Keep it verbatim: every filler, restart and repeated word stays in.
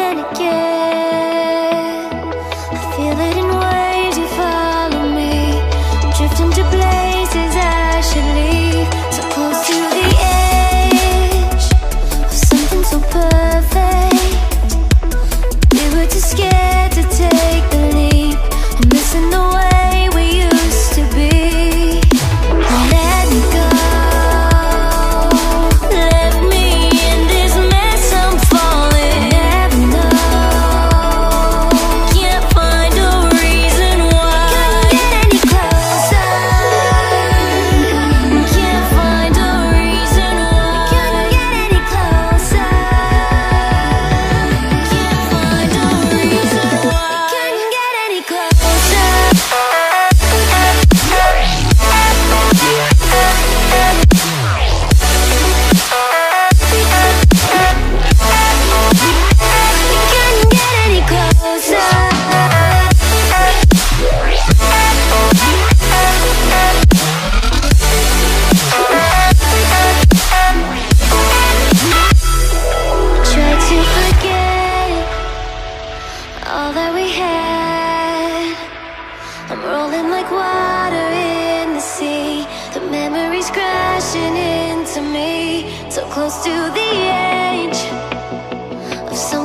and again. I feel it in waves, you follow me, drifting to places I should leave. So close to the edge of something so perfect. We were too scared to take the leap. I'm missing the way we used to be. Let me go. Let me in this mess I'm falling. Never know. Can't find a reason why. Couldn't get any closer. Can't find a reason why. Couldn't get any closer. Can't find a reason why. Couldn't get any closer. Couldn't get any closer. Try to forget all that we had. I'm rolling like water in the sea. The memories crashing into me. So close to the edge of some